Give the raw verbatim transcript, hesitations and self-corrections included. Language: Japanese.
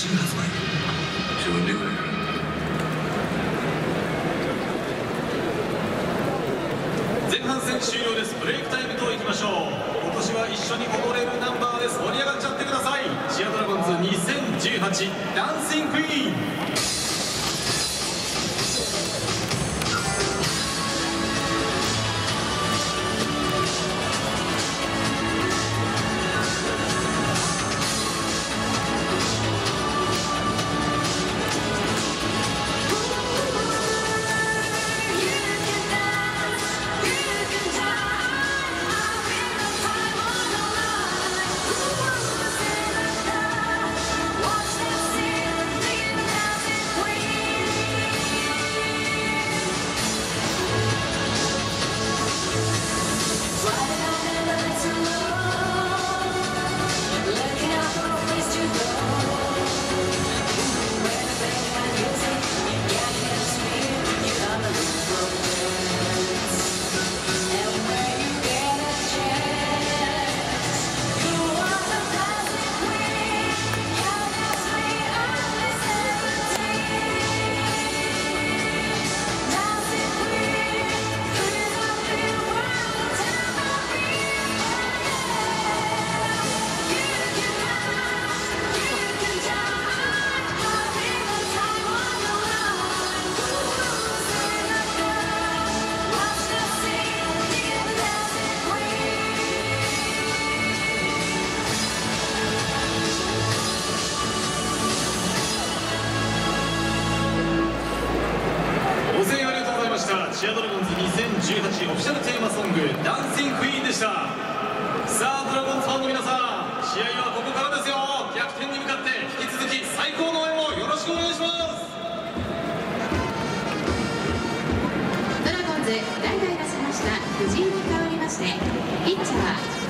新発売。自分でくれる。 前半戦終了です。ブレイクタイムといきましょう。今年は一緒に踊れるナンバーです。盛り上がっちゃってください。チアドラゴンズにせんじゅうはちダンシングクイーン。チアドラゴンズにせんじゅうはちオフィシャルテーマソング「ダンシングクイーン」でした。さあドラゴンズファンの皆さん、試合はここからですよ。逆転に向かって引き続き最高の応援をよろしくお願いします。 ドラゴンズ代打いたしました藤井に代わりましてピッチャー